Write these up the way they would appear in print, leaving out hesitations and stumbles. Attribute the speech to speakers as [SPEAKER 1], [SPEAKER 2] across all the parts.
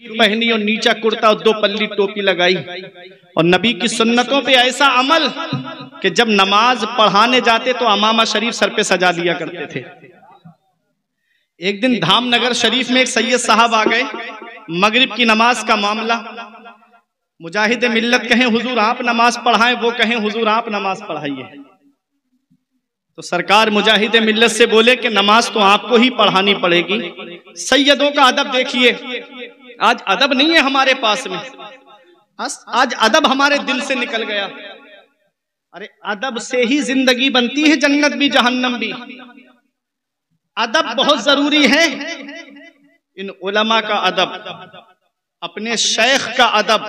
[SPEAKER 1] पहनी और नीचा कुर्ता और 2 पल्ली टोपी लगाई, और नबी की सुन्नतों पे ऐसा अमल कि जब नमाज पढ़ाने जाते तो अमामा शरीफ सर पे सजा लिया करते थे। एक दिन धामनगर शरीफ में एक सैयद साहब आ गए, मगरिब की नमाज का मामला। मुजाहिद मिल्लत कहें हुजूर आप नमाज पढ़ाएं, वो कहें हुजूर आप नमाज पढ़ाइए। तो सरकार मुजाहिद मिल्लत से बोले कि नमाज तो आपको ही पढ़ानी पड़ेगी। सैयदों का अदब देखिए, आज अदब नहीं है हमारे पास में, आज अदब हमारे दिल से निकल गया। अरे अदब से ही जिंदगी बनती है, जन्नत भी जहन्नम भी। अदब बहुत जरूरी है। इन उलमा का अदब, अपने शेख का अदब,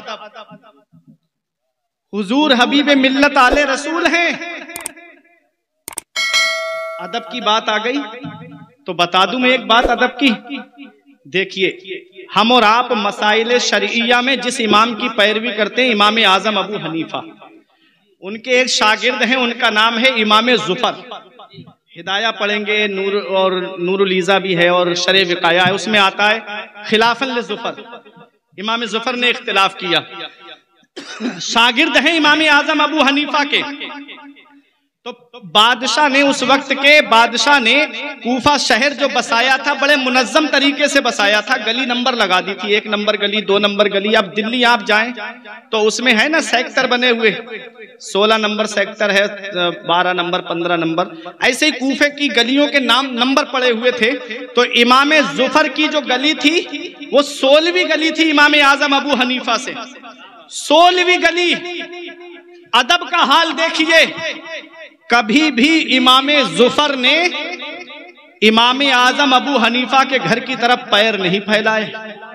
[SPEAKER 1] हुजूर हबीब मिल्लत आले रसूल हैं। अदब की बात आ गई तो बता दूं मैं एक बात अदब की। देखिए, हम और आप मसाइल शरइया में जिस इमाम की पैरवी करते हैं, इमाम आजम अबू हनीफा, उनके एक शागिर्द हैं, उनका नाम है इमाम जुफर। हिदाया पढ़ेंगे, नूर और नूरुल ईज़ा भी है और शरे विकाया है, उसमें आता है खिलाफन ले जुफर। इमाम जुफर ने इख्तिलाफ किया, शागिर्द हैं इमाम आजम अबू हनीफा के। तो बादशाह ने, उस वक्त के बादशाह ने कूफा शहर जो बसाया था, बड़े मुनज्जम तरीके से बसाया था। गली नंबर लगा दी थी, 1 नंबर गली, 2 नंबर गली। अब दिल्ली आप जाएं तो उसमें है ना सेक्टर बने हुए, 16 नंबर सेक्टर है, 12 नंबर, 15 नंबर, ऐसे ही कूफे की गलियों के नाम नंबर पड़े हुए थे। तो इमाम जुफर की जो गली थी वो 16वीं गली थी इमाम आजम अबू हनीफा से, 16वीं गली। अदब का हाल देखिए, कभी भी इमाम जुफर ने इमाम आजम अबू हनीफा के घर की तरफ पैर नहीं फैलाए।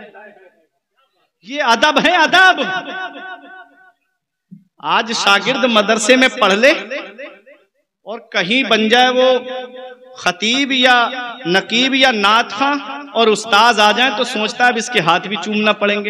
[SPEAKER 1] ये अदब है, अदब। आज शागिर्द मदरसे में पढ़ ले और कहीं बन जाए वो खतीब या नकीब या नात खां और उस्ताज आ जाए तो सोचता है अब इसके हाथ भी चूमना पड़ेंगे।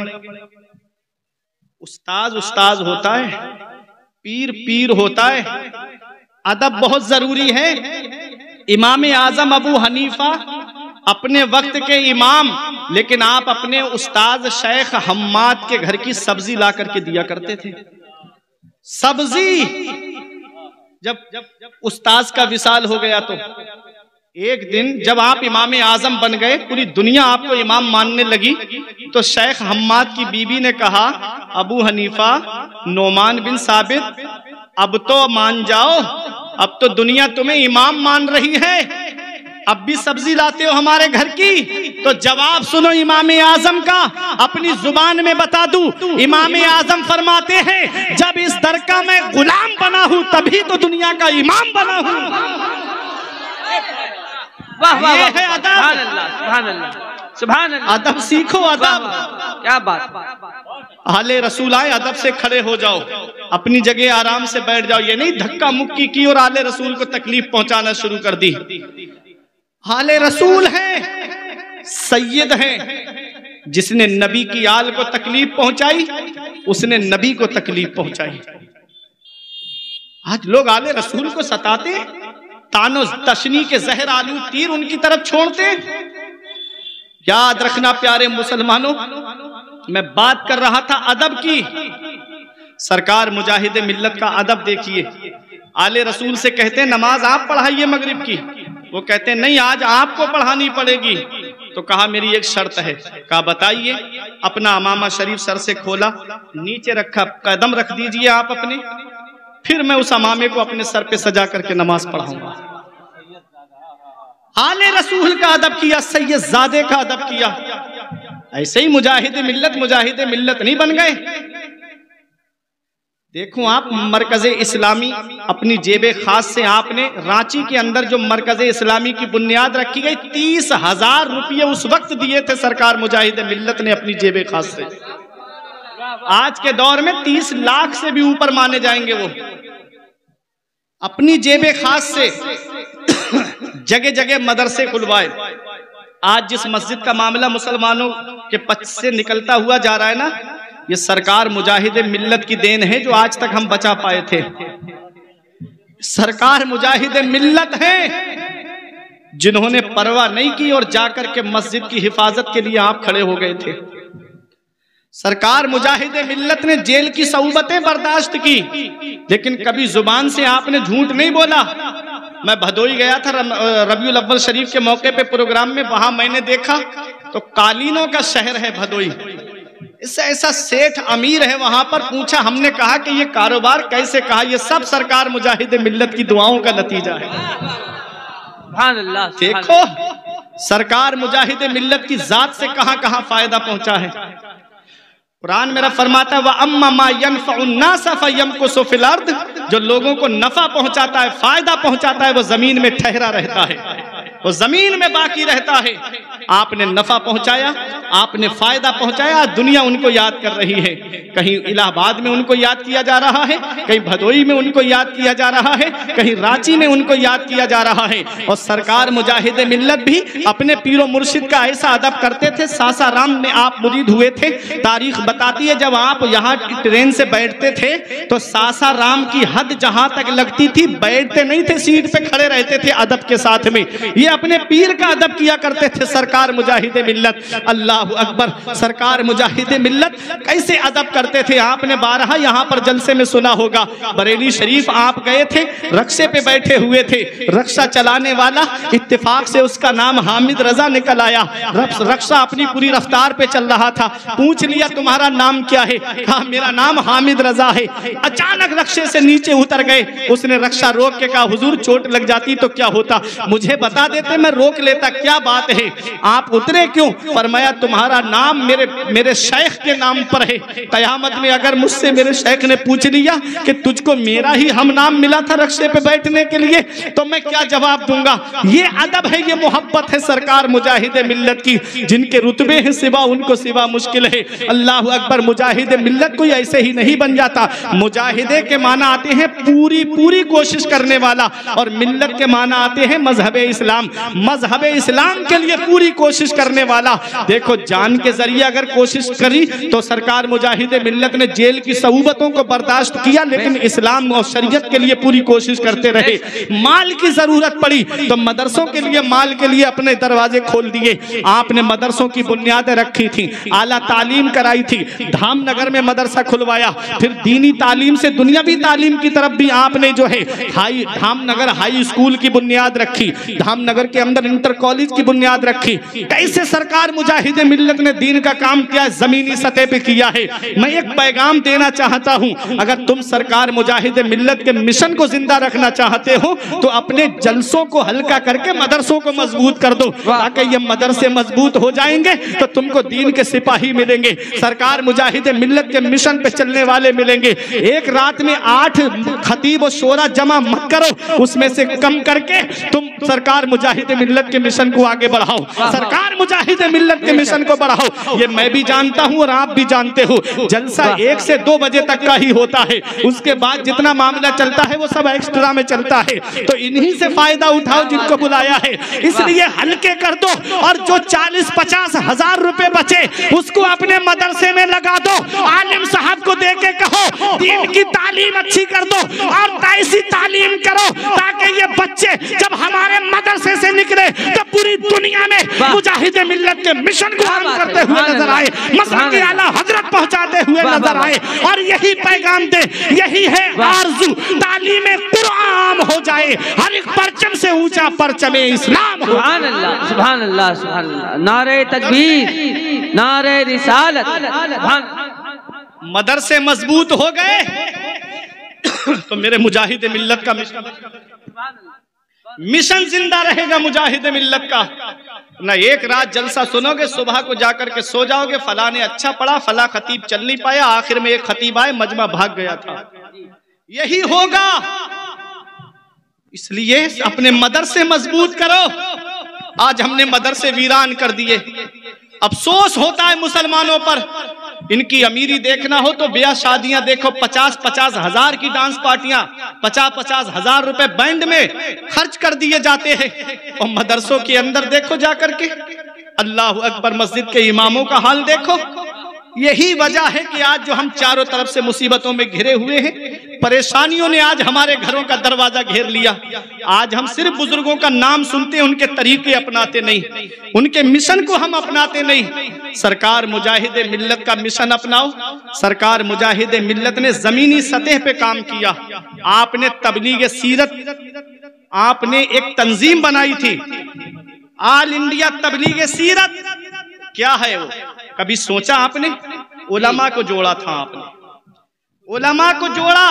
[SPEAKER 1] उस्ताज उस्ताज होता है, पीर पीर होता है। अदब बहुत जरूरी है। इमाम आजम अबू हनीफा अपने वक्त के इमाम, लेकिन आप अपने उस्ताद शेख हम्माद के घर की सब्जी ला करके दिया करते थे। सब्जी, जब उस्ताद का विसाल हो गया तो एक दिन जब आप इमाम आजम बन गए, पूरी दुनिया आपको इमाम मानने लगी, तो शेख हम्माद की बीबी ने कहा, अबू हनीफा, नोमान बिन साबित, अब तो मान जाओ, अब तो दुनिया तुम्हें इमाम मान रही है, अब भी सब्जी लाते हो हमारे घर की। तो जवाब सुनो इमाम आजम का, अपनी जुबान में बता दूं। इमाम आजम फरमाते हैं, जब इस दर का मैं गुलाम बना हूं तभी तो दुनिया का इमाम बना हूं।
[SPEAKER 2] वाह वाह,
[SPEAKER 1] ये है अदब।
[SPEAKER 2] सुभान अल्लाह, सुभान अल्लाह, सुभान अल्लाह।
[SPEAKER 1] अदब सीखो, अदब।
[SPEAKER 2] क्या बात।
[SPEAKER 1] आले रसूल आए, अदब से खड़े हो जाओ, अपनी जगह आराम से बैठ जाओ। ये नहीं धक्का मुक्की की और आले रसूल को तकलीफ पहुंचाना शुरू कर दी। आले रसूल है, सैयद है, जिसने नबी की आल को तकलीफ पहुंचाई उसने नबी को तकलीफ पहुंचाई। आज लोग आले रसूल को सताते, तानो तशनी के जहर आलू तीर उनकी तरफ छोड़ते। याद रखना प्यारे मुसलमानों, मैं बात कर रहा था अदब की। सरकार मुजाहिद मिल्लत का अदब देखिए। आले रसूल से कहते हैं नमाज आप पढ़ाइए मगरिब की, वो कहते हैं नहीं आज आपको पढ़ानी पड़ेगी। तो कहा मेरी एक शर्त है। कहा बताइए। अपना अमामा शरीफ सर से खोला, नीचे रखा, कदम रख दीजिए आप अपने, फिर मैं उस अमामे को अपने सर पे सजा करके नमाज पढ़ाऊंगा। आले रसूल का अदब किया, सैयद ज़ादे का अदब किया। ऐसे ही मुजाहिद मिल्लत नहीं बन गए। देखो आप, मरकज़े इस्लामी अपनी जेबे खास से आपने, रांची के अंदर जो मरकज़े इस्लामी की बुनियाद रखी गई, 30,000 रुपये उस वक्त दिए थे सरकार मुजाहिद मिल्लत ने अपनी जेबे खास से। आज के दौर में 30 लाख से भी ऊपर माने जाएंगे वो। अपनी जेबे खास से जगह जगह मदरसे खुलवाए। आज जिस मस्जिद का मामला मुसलमानों के पक्ष से निकलता हुआ जा रहा है ना, ये सरकार मुजाहिद मिल्लत की देन है जो आज तक हम बचा पाए थे। सरकार मुजाहिद मिल्लत है जिन्होंने परवाह नहीं की और जाकर के मस्जिद की हिफाजत के लिए आप खड़े हो गए थे। सरकार मुजाहिद मिल्लत ने जेल की सऊबतें बर्दाश्त की, लेकिन कभी जुबान से आपने झूठ नहीं बोला। मैं भदोई गया था रबीउल अव्वल शरीफ के मौके पे प्रोग्राम में, वहां मैंने देखा तो कालीनों का शहर है भदोई, इससे ऐसा सेठ अमीर है वहां पर। पूछा, हमने कहा कि ये कारोबार कैसे? कहा ये सब सरकार मुजाहिद मिल्लत की दुआओं का नतीजा है। देखो सरकार मुजाहिद मिल्लत की जात से कहां कहां फायदा पहुंचा है। कुरान मेरा फरमाता है, व अम्मा मा यनफउन्नास फयमकुसु फिल अर्द, जो लोगों को नफा पहुंचाता है, फायदा पहुंचाता है, वो जमीन में ठहरा रहता है, वो जमीन में बाकी रहता है। आपने नफा पहुंचाया, आपने फायदा पहुंचाया, दुनिया उनको याद कर रही है। कहीं इलाहाबाद में उनको याद किया जा रहा है, कहीं भदोई में उनको याद किया जा रहा है, कहीं रांची में उनको याद किया जा रहा है। और सरकार मुजाहिद मिल्लत भी अपने पीरो मुर्शिद का ऐसा अदब करते थे। सासाराम में आप मुरीद हुए थे, तारीख बताती है जब आप यहाँ ट्रेन से बैठते थे तो सासाराम की हद जहां तक लगती थी, बैठते नहीं थे, सीट पे खड़े रहते थे अदब के साथ में। ये अपने पीर का अदब किया करते थे सरकार मुजाहिद मिल्लत। अल्लाह अकबर, सरकार मुजाहिद मिल्लत कैसे अदब करते थे आपने बारहा यहाँ पर जलसे में सुना होगा। बरेली शरीफ आप गए थे, रक्शे पे बैठे हुए थे, रक्षा चलाने वाला इत्तेफाक से उसका नाम हामिद रजा निकल आया। रक्षा अपनी पूरी रफ्तार पे चल रहा था, पूछ लिया तुम्हारा नाम क्या है? कहा मेरा नाम हामिद रजा है। अचानक रक्शे से नीचे उतर गए, उसने रक्षा रोक के कहा हुजूर चोट लग जाती तो क्या होता, मुझे बता देते मैं रोक लेता, क्या बात है आप उतरे क्यों? फरमाया तुम्हारा नाम मेरे शेख के नाम पर है। कयामत में अगर मुझसे मेरे शेख ने पूछ लिया कि तुझको मेरा ही हम नाम मिला था रक्शे पे बैठने के लिए, तो मैं क्या जवाब दूंगा? ये अदब है, ये मोहब्बत है सरकार मुजाहिद मिल्लत की। जिनके रुतबे हैं सिवा उनको सिवा मुश्किल है। अल्लाह अकबर, मुजाहिद मिल्लत कोई ऐसे ही नहीं बन जाता। मुजाहिदे के माना आते हैं पूरी पूरी कोशिश करने वाला, और मिल्लत के माना आते हैं मजहब इस्लाम। मजहब इस्लाम के लिए पूरी कोशिश करने वाला। देखो जान के जरिए अगर कोशिश करी तो सरकार मुजाहिद मिल्लत ने जेल की सऊबतों को बर्दाश्त किया, लेकिन इस्लाम और शरीयत के लिए पूरी कोशिश करते रहे। माल की जरूरत पड़ी तो मदरसों के लिए, माल के लिए अपने दरवाजे खोल दिए। आपने मदरसों की बुनियादें रखी थी, आला तालीम कराई थी, धामनगर में मदरसा खुलवाया, फिर दीनी तालीम से दुनियावी तालीम की तरफ भी आपने जो है धामनगर हाई स्कूल की बुनियाद रखी, धामनगर के अंदर इंटर कॉलेज की बुनियाद रखी। कैसे सरकार मुजाहिद मिल्लत ने दीन का काम किया, जमीनी सतह पे किया है। मैं एक पैगाम देना चाहता हूं, अगर तुम सरकार मुजाहिद मिल्लत के मिशन को जिंदा रखना चाहते हो तो अपने जलसों को हल्का करके मदरसों को मजबूत कर दो, ताकि ये मदरसे मजबूत हो जाएंगे तो तुमको दीन के सिपाही मिलेंगे, सरकार मुजाहिद मिल्लत के मिशन पे चलने वाले मिलेंगे। एक रात में 8 खतीब और शोरा जमा मत करो, उसमें से कम करके तुम सरकार मुजाहिद मिल्लत के मिशन को आगे बढ़ाओ, सरकार मुजाहिद मिल्लत के मिशन को बढ़ाओ। ये मैं भी जानता हूं और आप भी जानते हो, जलसा 1 से 2 बजे तक का ही होता है, उसके बाद जितना मामला चलता है वो सब एक्स्ट्रा में चलता है। तो इन्हीं से फायदा उठाओ जिनको बुलाया है, इसलिए हल्के कर दो, और जो 40-50 हजार रुपए बचे उसको अपने मदरसे में लगा दो, आलिम साहब को दे के कहो दीन की तालीम अच्छी कर दो, और ऐसी तालीम करो ताकि ये बच्चे जब हमारे मदरसे से निकले तो पूरी दुनिया में मुजाहिद मिल्लत के मिशन को आम करते हुए नजर आए, मसलन की आला हजरत पहुंचाते हुए नजर आए। और यही पैगाम दे, यही है आरज़ू, तालीम कुरान हो जाए, हर एक परचम से ऊंचा परचम इस्लाम हो।
[SPEAKER 2] सुभान अल्लाह, सुभान अल्लाह, सुभान अल्लाह, नारे तकबीर, नारे रिसालत।
[SPEAKER 1] मदरसे मजबूत हो गए तो मेरे मुजाहिद मिल्लत का मिशन जिंदा रहेगा, मुजाहिद मिल्लत का। ना एक रात जलसा सुनोगे, सुबह को जाकर के सो जाओगे, फला ने अच्छा पढ़ा, फला खतीब चल नहीं पाया, आखिर में एक खतीब आए, मजमा भाग गया था। यही होगा, इसलिए अपने मदरसे मजबूत करो। आज हमने मदरसे वीरान कर दिए, अफसोस होता है मुसलमानों पर। इनकी अमीरी देखना हो तो ब्याह शादियां देखो, 50-50 हजार की डांस पार्टियां, 50-50 हजार रुपए बैंड में खर्च कर दिए जाते हैं। और मदरसों के अंदर देखो जाकर के, अल्लाह अकबर, मस्जिद के इमामों का हाल देखो। यही वजह है कि आज जो हम चारों तरफ से मुसीबतों में घिरे हुए हैं, परेशानियों ने आज हमारे घरों का दरवाजा घेर लिया। आज हम सिर्फ बुजुर्गों का नाम सुनते हैं, उनके तरीके अपनाते नहीं, उनके मिशन को हम अपनाते नहीं। सरकार मुजाहिद मिल्लत का मिशन अपनाओ। सरकार मुजाहिद मिल्लत ने जमीनी सतह पे काम किया। आपने तबलीग सीरत, आपने एक तंजीम बनाई थी, ऑल इंडिया तबलीग सीरत। क्या है वो? कभी सोचा आपने? उलमा को जोड़ा था आपने, उलमा को जोड़ा,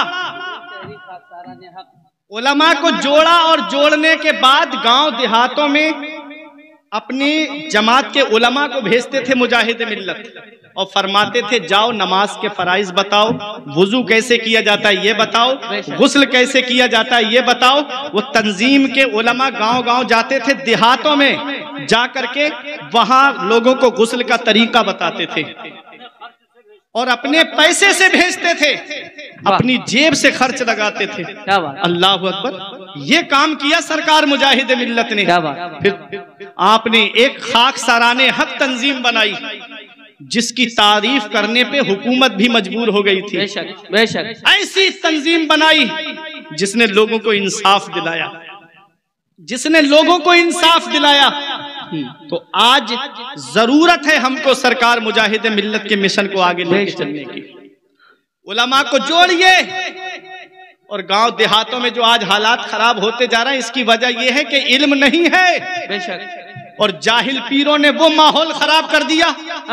[SPEAKER 1] उलमा को जोड़ा और जोड़ने के बाद गांव देहातों में अपनी जमात के उलमा को भेजते थे मुजाहिद मिल्लत और फरमाते थे जाओ नमाज के फराइज बताओ, वुजू कैसे किया जाता है ये बताओ, गुस्ल कैसे किया जाता है ये बताओ। वो तंजीम के उलमा गांव गांव जाते थे, देहातों में जा करके वहां लोगों को गुस्ल का तरीका बताते थे और अपने पैसे से भेजते थे, अपनी जेब से खर्च लगाते थे। अल्लाह अकबर। ये काम किया सरकार मुजाहिद मिल्लत ने। फिर आपने एक खाक सराने हक तंजीम बनाई जिसकी तारीफ करने पे हुकूमत भी मजबूर हो गई थी।
[SPEAKER 2] बेशक, बेशक।
[SPEAKER 1] ऐसी तंजीम बनाई जिसने लोगों को इंसाफ दिलाया, जिसने लोगों को इंसाफ दिलाया। तो आज जरूरत है हमको सरकार मुजाहिद मिल्लत के मिशन को आगे लेके चलने की। उलमा को जोड़िए। और गांव देहातों में जो आज हालात खराब होते जा रहे हैं, इसकी वजह यह है कि इल्म नहीं है।
[SPEAKER 2] बेशक।
[SPEAKER 1] और जाहिल पीरों ने वो माहौल खराब कर दिया।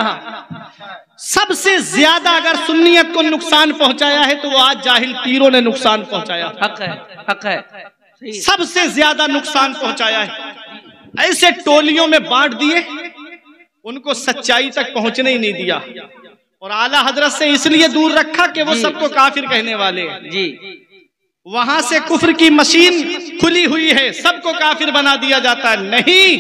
[SPEAKER 1] सबसे ज्यादा अगर सुन्नियत को नुकसान पहुंचाया है तो वो आज जाहिल पीरों ने नुकसान पहुंचाया।
[SPEAKER 2] हक है, हक है।
[SPEAKER 1] सबसे ज्यादा नुकसान पहुंचाया है। ऐसे टोलियों में बांट दिए, उनको सच्चाई तक पहुंचने ही नहीं दिया। और आला हजरत से इसलिए दूर रखा कि वो सबको काफिर कहने वाले हैं
[SPEAKER 2] जी।
[SPEAKER 1] वहां से कुफ्र की मशीन खुली हुई है, सबको काफिर बना दिया जाता है। नहीं,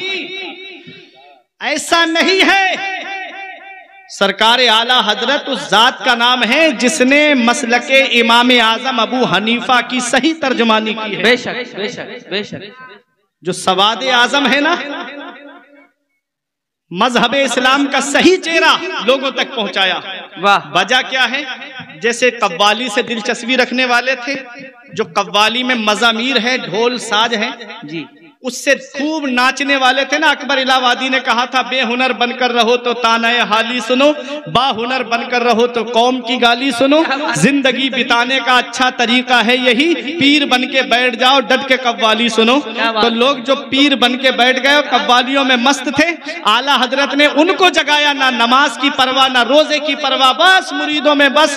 [SPEAKER 1] ऐसा नहीं है। सरकार आला हजरत उस जात का नाम है जिसने मसलके इमाम आजम अबू हनीफा की सही तर्जुमानी की है।
[SPEAKER 2] बेशक, बेशक, बेशक।
[SPEAKER 1] जो सवाद आजम है ना, मजहब इस्लाम का सही चेहरा लोगों तक पहुंचाया।
[SPEAKER 2] वाह।
[SPEAKER 1] वजह क्या है? जैसे कव्वाली से दिलचस्पी रखने वाले थे, जो कव्वाली में मजामीर है, ढोल साज है
[SPEAKER 2] जी,
[SPEAKER 1] उससे खूब नाचने वाले थे ना। अकबर इलाहाबादी ने कहा था बेहुनर बनकर रहो तो तानाए हाली सुनो, बाहुनर बनकर रहो तो कौम की गाली सुनो। जिंदगी बिताने का अच्छा तरीका है यही, पीर बन के बैठ जाओ डट के कव्वाली सुनो। तो लोग जो पीर बन के बैठ गए कव्वालियों में मस्त थे, आला हजरत ने उनको जगाया। ना नमाज की परवाह, ना रोजे की परवाह, बस मुरीदों में बस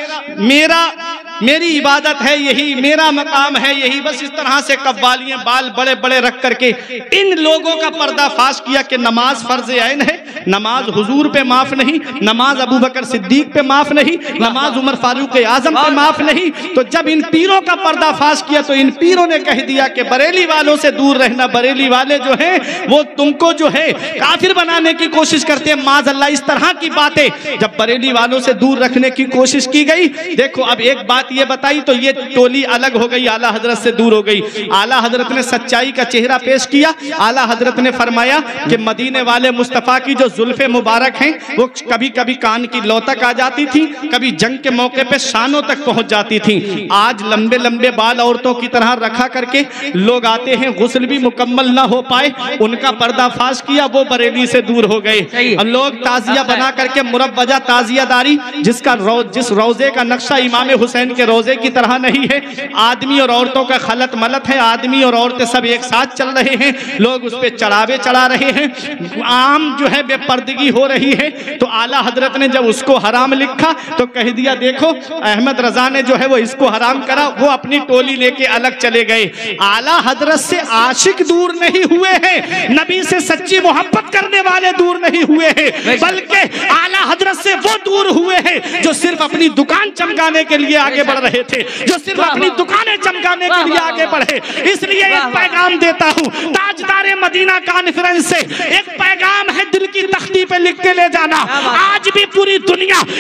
[SPEAKER 1] मेरी इबादत है यही, मेरा मकाम है यही। बस इस तरह से कव्वालियां बाल बड़े बड़े रख करके इन लोगों का पर्दाफाश किया कि नमाज फर्ज ऐन है, नमाज हुजूर पे माफ नहीं, नमाज अबू बकर सिद्दीक पे माफ नहीं, नमाज उमर फारूक आजम पे माफ नहीं। तो जब इन पीरों का पर्दाफाश किया तो इन पीरों ने कह दिया कि बरेली वालों से दूर रहना, बरेली वाले जो हैं वो तुमको जो है काफिर बनाने की कोशिश करते हैं। माज़ अल्लाह इस तरह की बातें जब बरेली वालों से दूर रखने की कोशिश की गई। देखो अब एक बात ये बताई तो ये टोली अलग हो गई, आला हजरत से दूर हो गई। आला हजरत ने सच्चाई का चेहरा पेश किया। आला हजरत ने फरमाया कि मदीने वाले मुस्तफा की जो जुल्फे मुबारक हैं वो कभी कभी कान की लौ तक आ जाती थी, कभी जंग के मौके पे शानों तक पहुंच जाती थी। आज लंबे लंबे बाल औरतों की तरह रखा करके लोग आते हैं, गुस्ल भी मुकम्मल ना हो पाए, उनका पर्दाफाश किया, वो बरेली से दूर हो गए। लोग ताजिया बना करके मुरव्वजा ताजियादारी, जिस रोजे का नक्शा इमाम हुसैन के रोजे की तरह नहीं है, आदमी और औरतों का खलत मलत है, आदमी और औरतें सब एक साथ चल रहे हैं, लोग उस पे चढ़ावे चढ़ा रहे हैं, आम जो है बेपर्दगी हो रही है। तो आला हजरत ने जब उसको हराम लिखा तो कह दिया देखो अहमद रजा ने जो है वो इसको हराम करा, वो अपनी टोली लेके अलग चले गए। आला हजरत से आशिक दूर नहीं हुए हैं, नबी से सच्ची मोहब्बत करने वाले दूर नहीं हुए हैं, बल्कि आला हजरत से वो दूर हुए हैं जो सिर्फ अपनी दुकान चमकाने के लिए आगे बढ़ रहे थे, जो सिर्फ अपनी दुकानें चमकाने के लिए आगे बढ़े। इसलिए एक पैगाम देता हूँ ताजदारे मदीना कॉन्फ्रेंस से, एक पैगाम है दिल की तख्ती पे लिख के ले जाना। आज भी पूरी दुनिया आला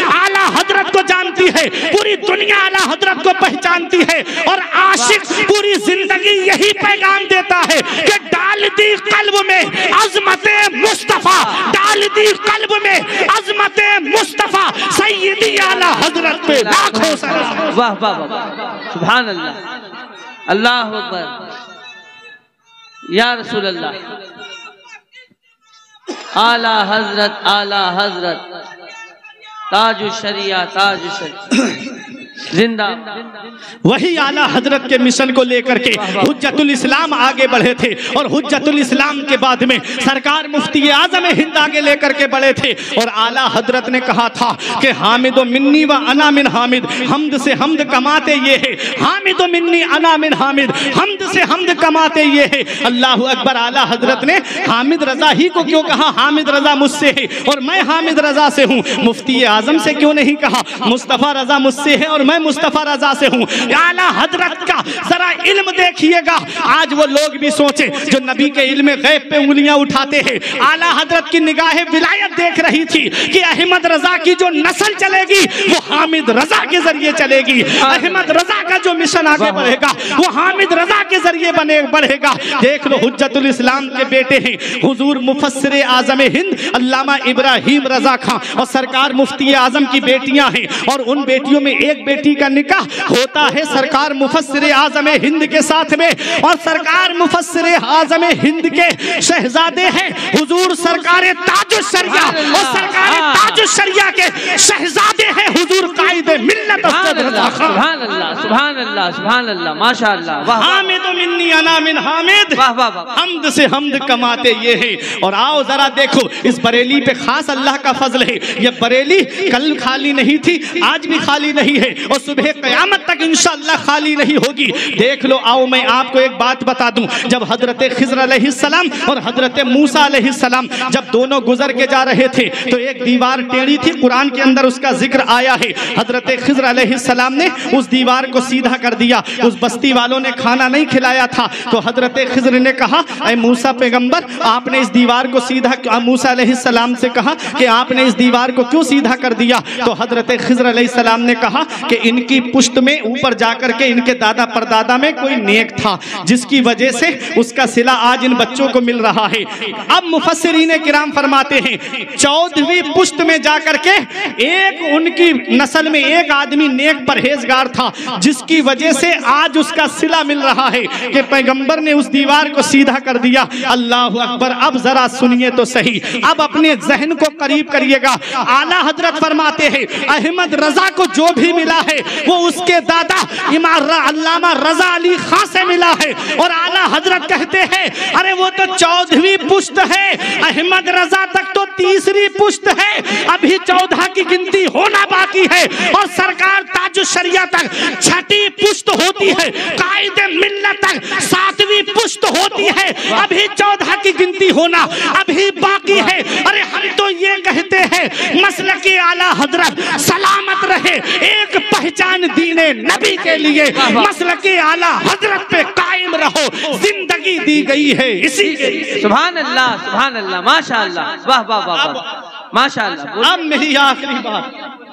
[SPEAKER 1] हजरत को जानती है, पूरी दुनिया आला हजरत को पहचानती है, और आशिक पूरी जिंदगी यही पैगाम देता है कि डाल दी कल्ब में अजमत मुस्तफा, डाल दी कल्ब में अजमत मुस्तफा, सैयदी आला हजरत पे लाखों सलाम।
[SPEAKER 2] वाह वाह वाह, सुभान अल्लाह, अल्लाह अकबर, या रसूल अल्लाह, आला हजरत ताजु शरिया, ताजु शरिया जिंदा।
[SPEAKER 1] वही आला हजरत के मिशन को लेकर के हुज्जतुल इस्लाम आगे बढ़े थे, और हुज्जतुल इस्लाम के बाद में सरकार मुफ्ती आजम हिंद आगे लेकर के बढ़े थे, और आला हजरत ने कहा था कि हामिदो मिन्नी व अना मिन हामिद, हमद से हमद कमाते ये है, हामिदो मिन्नी अना मिन हामिद, हमद से हमद कमाते ये है। अल्लाह अकबर। आला हजरत ने हामिद रजा ही को क्यों कहा? हामिद रजा मुझसे है और मैं हामिद रजा से हूँ। मुफ्ती आजम से क्यों नहीं कहा मुस्तफ़ा रजा मुझसे है और मैं मुस्तफ़ा रजा से हूँ? आला हजरत का जरा इल्म देखिएगा। आज वो लोग भी सोचे जो नबी के इल्म गैब पे उंगलियां उठाते हैं, आला हजरत की निगाहें विलायत देख रही थी कि अहमद रजा की जो नस्ल चलेगी वो हामिद रजा के जरिए चलेगी, अहमद रजा का जो मिशन आगे बढ़ेगा वो हामिद रजा के जरिए बढ़ेगा। देख लो, हुज्जतुल इस्लाम के बेटे हैं हुजूर मुफस्सिर आजम हिंद अल्लामा इब्राहिम रजा खां, और सरकार मुफ्ती आजम की बेटियां हैं, और उन बेटियों में एक बेटी का निकाह होता है सरकार मुफस्सिर आजम हिंद के साथ में, और सरकार मुफस्सिर आजम हिंद के शहजादे हैं हुजूर सरकार ताजुश शरिया, और सरकार ताजुश शरिया के शहजादे हैं हुजूर कायदे मिल्लत उस्ताद रजा खां।
[SPEAKER 2] सुभान अल्लाह, सुभान अल्लाह, सुभान अल्लाह, माशाअल्लाह। वाह,
[SPEAKER 1] हामिद मिन्नी अना मिन हामिद,
[SPEAKER 2] वाह वाह वाह,
[SPEAKER 1] हमद से हमद कमाते ये है। और आओ जरा देखो, इस बरेली पे खास अल्लाह का फजल है। ये बरेली कल खाली नहीं थी, आज भी खाली नहीं है, और सुबह क़यामत तक इंशाअल्लाह खाली नहीं होगी। देख लो, आओ मैं आपको एक बात बता दूं। जब हजरत खिज़र अलैहिस्सलाम और हजरत मूसा अलैहिस्सलाम जब दोनों गुजर के जा रहे थे तो एक दीवार टेढ़ी थी, कुरान के अंदर उसका जिक्र आया है। हजरत खिज़र अलैहिस्सलाम ने उस दीवार को सीधा कर दिया। उस बस्ती वालों ने खाना नहीं खिलाया था, तो हजरत खिज़र ने कहा, ऐ मूसा पैगंबर, आपने इस दीवार को सीधा, मूसा अलैहिस्सलाम से कहा कि आपने इस दीवार को क्यों सीधा कर दिया? तो हजरत खिज़र अलैहिस्सलाम ने कहा कि इनकी पुश्त में ऊपर जाकर के इनके दादा परदादा में कोई नेक था, जिसकी वजह से उसका सिला आज इन बच्चों को मिल रहा है। अब मुफस्सिरीन किराम फरमाते हैं 14वीं पुश्त में जाकर के एक उनकी नस्ल में एक आदमी नेक परहेजगार था, जिसकी वजह से आज उसका सिला मिल रहा है कि पैगंबर ने उस दीवार को सीधा कर दिया। अल्लाह अकबर। अब जरा सुनिए तो सही, अब अपने जहन को करीब करिएगा। आला हजरत फरमाते हैं अहमद रजा को जो भी मिला है वो उसके दादा अल्लामा रजा अली खां से मिला है, और आला हजरत कहते हैं अरे वो तो 14वीं पुश्त है, अहमद रजा तक तो 3री पुश्त है, अभी 14 की गिनती होना बाकी है, और सरकार ताजुश शरिया तक 6ठी पुश्त होती है, कायदे मिल्लत तक 7वीं पुश्त होती है, अभी 14 की गिनती होना अभी बाकी है। अरे हम तो ये कहते हैं मसलकी आला हजरत सलामत रहे, एक पहचान दीने नबी के लिए मसलकी आला हजरत पे कायम रहो, जिंदगी दी गई है इसी के लिए।
[SPEAKER 2] सुभान अल्लाह, सुभान अल्लाह, माशाअल्लाह, वाह वाह वाह, माशाअल्लाह।
[SPEAKER 1] अब मेरी आखिरी बात,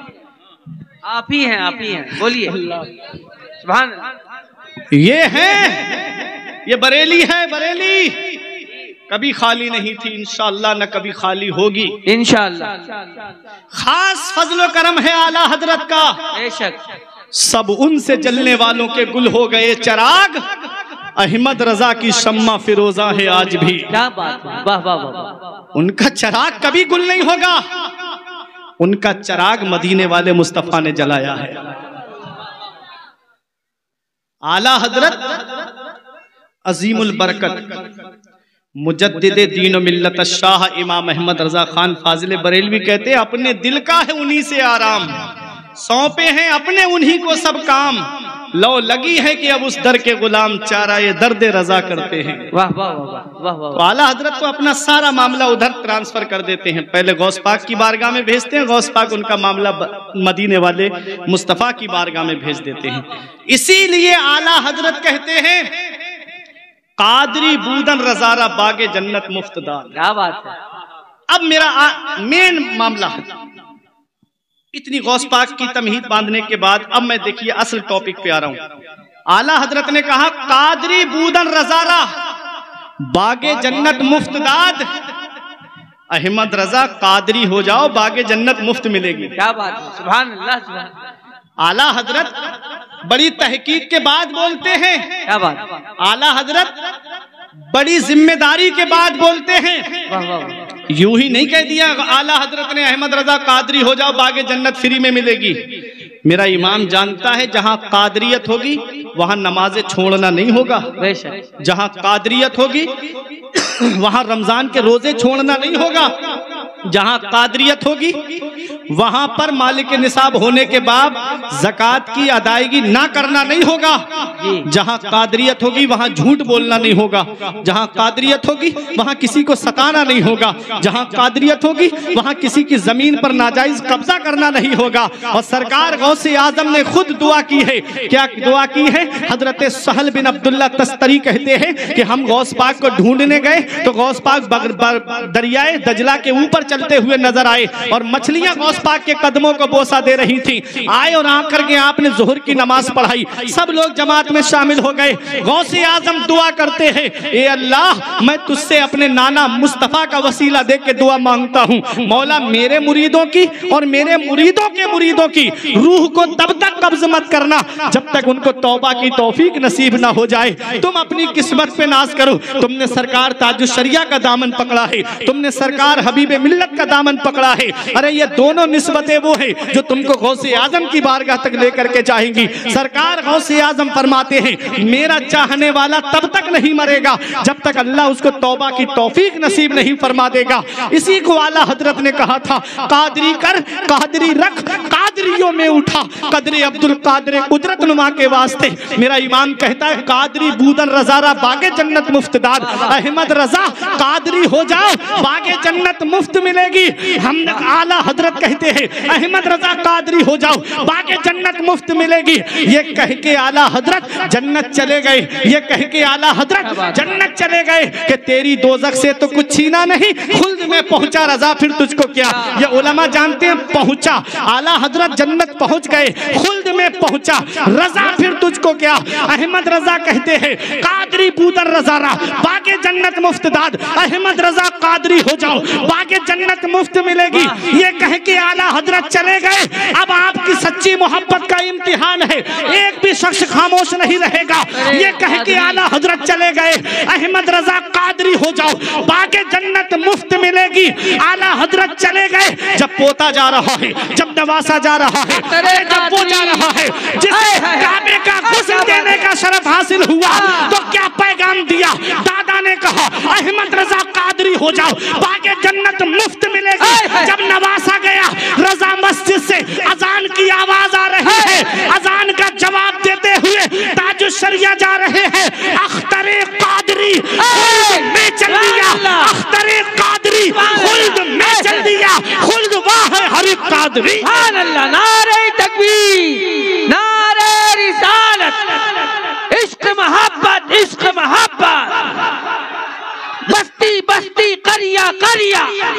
[SPEAKER 2] आप ही हैं, बोलिए। सुभान अल्लाह।
[SPEAKER 1] ये है, ये बरेली है, बरेली कभी खाली नहीं थी, इंशाअल्लाह न कभी खाली होगी
[SPEAKER 2] इंशाअल्लाह।
[SPEAKER 1] खास फजलो करम है आला हजरत का,
[SPEAKER 2] बेशक।
[SPEAKER 1] सब उनसे जलने वालों के गुल हो गए चराग, अहमद रजा की शम्मा फिरोजा है आज भी।
[SPEAKER 2] क्या बात है, वाह वाह वाह।
[SPEAKER 1] उनका चराग कभी गुल नहीं होगा, उनका चराग मदीने वाले मुस्तफा ने जलाया है। आला हजरत अजीमुल बरकत मुजद्दिदे दीन मिल्लत शाह इमाम अहमद रजा खान फाजिल बरेलवी कहते हैं अपने दिल का है उन्हीं से आराम, सौंपे हैं अपने उन्हीं को सब काम, लो लगी है कि अब उस दर के गुलाम चारा ये दर्द रजा करते हैं।
[SPEAKER 2] वाह वाह वाह वाह वाह।
[SPEAKER 1] तो आला हजरत तो अपना सारा मामला उधर ट्रांसफर कर देते हैं, पहले गौस पाक की बारगाह में भेजते हैं, गौस पाक उनका मामला मदीने वाले मुस्तफा की बारगाह में भेज देते हैं। इसीलिए आला हजरत कहते हैं कादरी बूदन रजारा बागे जन्नत मुफ्तदार।
[SPEAKER 2] क्या बात है।
[SPEAKER 1] अब मेरा मेन मामला है, इतनी गौस पाक की तमहीद बांधने के बाद अब मैं देखिए असल टॉपिक पे आ रहा हूं। आला हजरत ने कहा कादरी बूदन रजारा बागे जन्नत मुफ्त दाद। अहमद रजा कादरी हो जाओ, बागे जन्नत मुफ्त मिलेगी।
[SPEAKER 2] क्या बात है, सुभान अल्लाह, सुभान।
[SPEAKER 1] आला हजरत बड़ी तहकीक के बाद बोलते हैं।
[SPEAKER 2] क्या बात।
[SPEAKER 1] आला हजरत बड़ी जिम्मेदारी के बाद बोलते हैं।
[SPEAKER 2] वाह वाह।
[SPEAKER 1] यूं ही नहीं कह दिया आला हजरत ने अहमद रजा कादरी हो जाओ, बागे जन्नत फ्री में मिलेगी। मेरा इमाम जानता है जहां कादरियत होगी वहां नमाजें छोड़ना नहीं होगा। जहां कादरियत होगी वहां रमजान के रोजे छोड़ना नहीं होगा। जहां कादरियत होगी वहां पर मालिक निसाब होने के बाद ज़कात की अदायगी ना करना नहीं होगा। जहां कादरियत होगी वहां झूठ बोलना नहीं होगा। जहां कादरियत होगी वहां किसी को सताना नहीं होगा। जहां कादरियत होगी वहां किसी की जमीन पर नाजायज कब्जा करना नहीं होगा। और सरकार गौसे आजम ने खुद दुआ की है। क्या दुआ की है? हजरत सहल बिन अब्दुल्ला तस्तरी कहते हैं कि हम गौस पाक को ढूंढने गए तो गौस पाक दरियाए दजला के ऊपर चलते हुए नजर आए और मछलियां गौस पाक के कदमों को बोसा दे रही थी। आए और आकर के आपने जोहर की नमाज पढ़ाई, सब लोग जमात में शामिल हो गए। गौसे आजम दुआ करते हैं, ए अल्लाह मैं तुझसे अपने नाना मुस्तफा का वसीला दे के दुआ मांगता हूँ, मौला मेरे मुरीदों की और मेरे मुरीदों के मुरीदों की रूह को तब तक कब्ज मत करना जब तक उनको तौबा की तौफीक नसीब ना हो जाए। तुम अपनी किस्मत पे नाज करो, तुमने सरकार ताजुश शरिया का दामन पकड़ा है, तुमने सरकार हबीब मिल्लत का दामन पकड़ा है। अरे ये दोनों निस्बतें वो है जो तुमको गौसे आजम की बारगाह तक लेकर के जाएंगी। सरकार गौसे आजम फरमाते हैं मेरा चाहने वाला तब तक नहीं मरेगा जब तक अल्लाह उसको तौबा की तौफीक नसीब नहीं फरमा देगा। इसी को आला हजरत ने कहा था, कादरी कर कादरी रख कादरियों में उठा, कदरे अब्दुल कादरे कुदरत नुमा के वास्ते। मेरा ईमान कहता है कादरी बूदन रजारा बागे जन्नत मुफ्त दाद। अहमद रजा कादरी हो जाओ, बागे जन्नत मुफ्त मिलेगी। हम आला हजरत कहते हैं अहमद रजा कादरी हो जाओ, बागे जन्नत मुफ्त मिलेगी। ये कह के आला हजरत जन्नत चले गए। ये कह के आला हजरत जन्नत चले गए कि तेरी दोजख से तो कुछ छीना नहीं, खुल्द में पहुंचा रजा फिर तुझको क्या। ये उलमा जानते हैं पहुंचा, आला हजरत जन्नत पहुंच गए, खुल्द में पहुंचा, रजा फिर तुझको क्या। अहमद रजा कहते हैं कादरी बूदर रजारा बागे जन्नत मुफ्त दाद। अहमद रजा कादरी हो जाओ, बागे जन्नत मुफ्त मिलेगी। ये कह के आला हजरत चले गए। अब आपकी सच्ची मोहब्बत का इम्तिहान है, एक भी शख्स खामोश नहीं रहेगा। ये कह के आला हजरत चले गए, अहमद रजा कादरी हो जाओ, बागे जन्नत मुफ्त मिलेगी। आला हजरत चले गए। जब पोता जा रहा है, जब नवासा जा रहा है, जब वो जा रहा है जिसे काबे का गुस्ल देने का शरफ हासिल हुआ, तो क्या पैगाम दिया? दादा ने कहा अहमद रजा कादरी हो जाओ, बागे जन्नत मुफ्त मिलेगी। जब नवासा गया, रजा मस्जिद से अजान की आवाज आ रही है, अजान का जवाब देते हुए ताजुश शरिया जा रहे हैं। अख्तरे कादरी खुल्द में चल दिया, अख्तरे कादरी खुल्द में चल दिया, खुल्द वाह है हर कादरी।
[SPEAKER 2] सुभान अल्लाह, नारे तकबीर, नारे रिसालत, इश्क मोहब्बत, इश्क मोहब्बत, बस्ती बस्ती करिया करिया,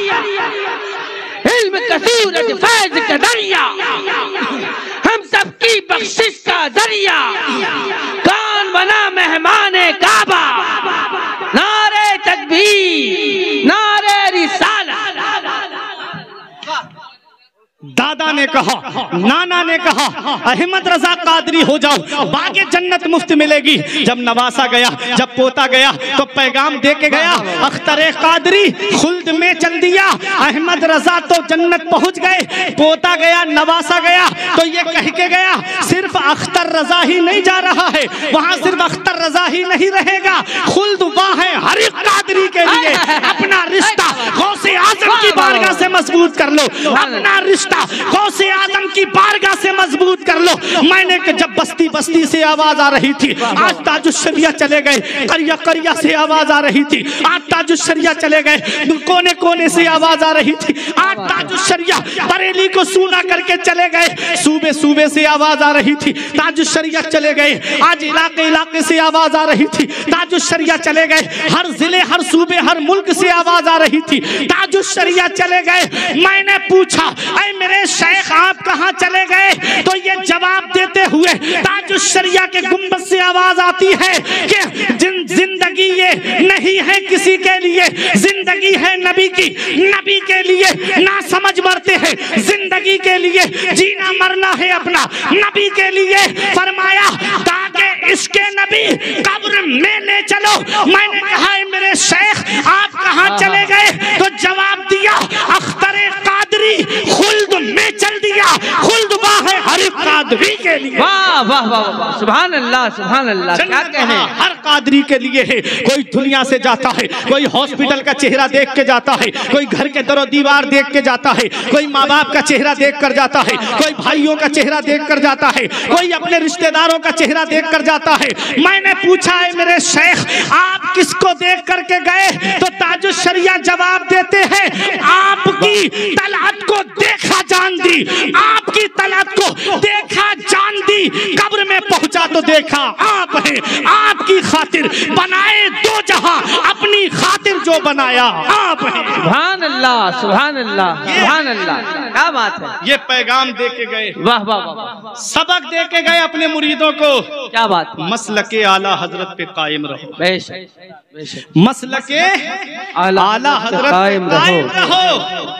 [SPEAKER 2] इल्म कसूरत फैज का दरिया, हम सबकी बख्शिश का दरिया, कौन बना मेहमाने काबा। नारे तकबीर, नारे रिसालत।
[SPEAKER 1] दादा ने कहा, नाना ने कहा अहमद रजा कादरी हो जाओ, बागे जन्नत मुफ्त मिलेगी। जब नवासा गया, जब पोता गया तो पैगाम दे के गया, अख्तरे कादरी खुल्द में चल दिया। अहमद रजा तो जन्नत पहुंच गए, पोता गया, नवासा गया तो ये कह के गया सिर्फ अख्तर रजा ही नहीं जा रहा है, वहां सिर्फ अख्तर रजा ही नहीं रहेगा, खुल्द वहां है हर एक कादरी के लिए। अपना रिश्ता गौसे आजम की बारगाह से मजबूत कर लो, अपना रिश्ता गौसे आजम की बारगाह से मजबूत कर लो। मैंने जब बस्ती बस्ती से आवाज आ रही थी, आज ताजुश्शरिया चले गए, करिया करिया से आवाज आ रही थी, आज ताजुश्शरिया चले गए, कोने कोने से आवाज आ रही थी, आज ताजुश्शरिया बरेली को सूना करके चले गए, सूबे सूबे से आवाज आ रही थी, ताजुश्शरिया चले गए, आज इलाके इलाके से आवाज आ रही थी, ताजुश्शरिया चले गए, हर जिले हर सूबे हर मुल्क से आवाज आ रही थी, ताजुश्शरिया चले गए। मैंने पूछा, ऐ मेरे शेख आप कहां चले गए? तो ये जवाब देते हुए ताजुश्शरिया के गुंबद से आवाज आती है कि जिंदगी ये नहीं है किसी के लिए, जिंदगी है नबी की, नबी के लिए ना समझ मरते हैं, जिंदगी के लिए जीना मरना है अपना, नबी के लिए फरमाया ताकि इसके नबी कब्र में ले चलो। मैंने कहा मेरे शेख आप कहां चले गए? तो जवाब दिया अख्तरे कादरी खुल्द में चल दिया, खुल्द है हर कादरी के लिए।
[SPEAKER 2] वाह वाह वाह वाह, सुभान अल्लाह सुभान अल्लाह। क्या कहें,
[SPEAKER 1] हर कादरी के लिए है। कोई दुनिया से जाता है, कोई हॉस्पिटल का चेहरा देख के जाता है, कोई घर के दरो दीवार देख के जाता है, कोई माँ बाप का चेहरा देख कर जाता है, कोई भाइयों का चेहरा देख कर जाता है, कोई अपने रिश्तेदारों का चेहरा देख कर जाता है। मैंने पूछा है मेरे शेख आप किसको देख करके गए? तो ताजुश्शरिया जवाब देते हैं आपकी तलअत को देखा जान दी, आपकी तलअत को देखा जान दी, कब्र में पहुंचा तो देखा आप है, आपकी खातिर बनाए दो जहां, अपनी खातिर जो बनाया आप है।
[SPEAKER 2] सुभान अल्लाह सुभान अल्लाह सुभान अल्लाह। क्या बात है,
[SPEAKER 1] ये पैगाम दे के गए,
[SPEAKER 2] वाह वाह वाह,
[SPEAKER 1] सबक दे के गए अपने मुरीदों को।
[SPEAKER 2] क्या बात,
[SPEAKER 1] मसलके आला हजरत पे कायम रहो,
[SPEAKER 2] बेशक बेशक,
[SPEAKER 1] मसलके आला हजरत कायम रहो।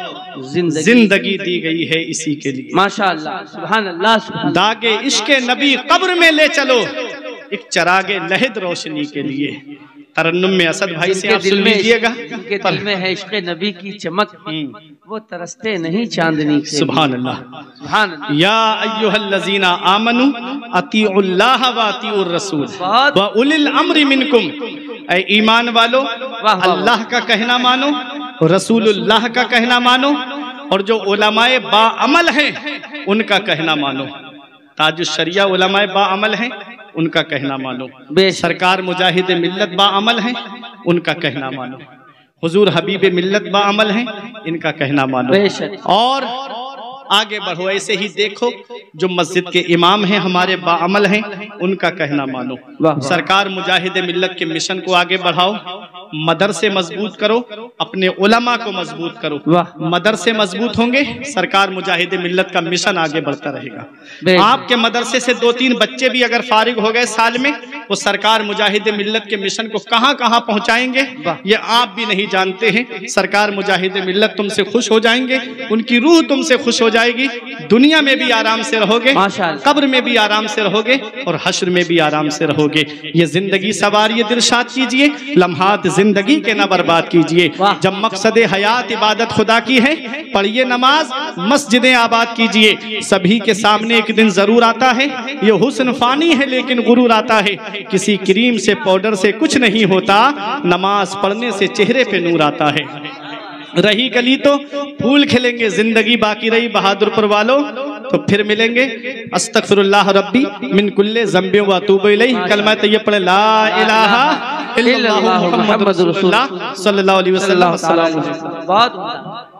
[SPEAKER 1] जिंदगी दी गई है इसी के लिए,
[SPEAKER 2] माशाअल्लाह सुभान अल्लाह सुभान।
[SPEAKER 1] दागे इश्के नबी कब्र में ले चलो, एक चरागे लहद रोशनी के लिए। तरन्नुम में असद भाई से आप सुन लीजिएगा,
[SPEAKER 2] उनके दिल में है इश्क़े नबी की चमक, वो तरसते नहीं चांदनी से।
[SPEAKER 1] सुभान अल्लाह
[SPEAKER 2] सुभान अल्लाह।
[SPEAKER 1] या अय्युहल्लज़ीना आमनू अतीउल्लाह व अतीउर रसूल व उलिल अम्रि मिनकुम। ऐ ईमान वालो, अल्लाह का कहना मानो, रसूलुल्लाह का कहना मानो, और जो उलमाए बाअमल हैं उनका कहना मानो। ताजुश्शरिया उलमाए बाअमल हैं, उनका कहना मानो। सरकार मुजाहिद मिल्लत बाअमल हैं, उनका कहना मानो। हुजूर हबीब मिल्लत बाअमल हैं, इनका कहना मानो। और आगे बढ़ो, ऐसे ही देखो जो मस्जिद के इमाम हैं हमारे बाअमल हैं, उनका कहना मानो। सरकार मुजाहिद मिल्लत के मिशन को आगे बढ़ाओ, मदरसे मजबूत करो, अपने उलमा को मजबूत करो। मदरसे मजबूत होंगे, सरकार मुजाहिद मिल्लत का मिशन आगे बढ़ता रहेगा। आपके मदरसे से 2-3 बच्चे भी अगर फारिग हो गए साल में, वो सरकार मुजाहिद मिल्लत के मिशन को कहां कहां पहुंचाएंगे ये आप भी नहीं जानते हैं। सरकार मुजाहिद मिल्लत तुमसे खुश हो जाएंगे, उनकी रूह तुमसे खुश हो जाएगी, दुनिया में भी आराम से रहोगे, कब्र में भी आराम से रहोगे, और हश्र में भी आराम से रहोगे। ये जिंदगी सवारिए दिलशाद कीजिए, लम्हात जिंदगी के न बर्बाद कीजिए। जब मकसद हयात इबादत खुदा की है, पढ़िए नमाज, मस्जिदें आबाद कीजिए। सभी के सामने एक दिन जरूर आता है, ये हुस्न फानी है लेकिन गुरूर आता है। किसी क्रीम से पाउडर से कुछ नहीं होता, नमाज पढ़ने से चेहरे पे नूर आता है। रही गली तो फूल खिलेंगे, जिंदगी बाकी रही बहादुरपुर वालों, तो फिर मिलेंगे। अस्तगफिरुल्लाह रब्बी मिन कुल्ले ज़ंबि व अतूबु इलैहि। कलमा तैयब पढ़े, ला इलाहा इल्लल्लाहु मुहम्मदुर रसूलुल्लाह सल्लल्लाहु अलैहि वसल्लम।